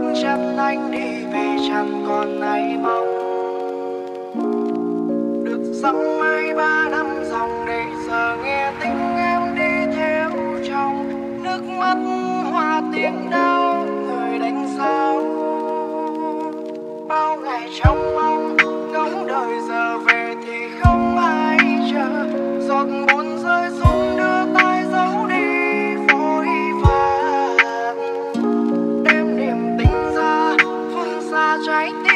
chân anh đi vì chẳng còn ai mong được dặm mai 3 năm dòng để giờ nghe tiếng em đi theo trong nước mắt hoa tiếng đau người đánh dấu bao ngày trong mong ngóng đời giờ về thì không ai chờ giọt buồn rơi xuống đưa tay giấu đi vội vàng đem niềm tình ra phương xa trái tim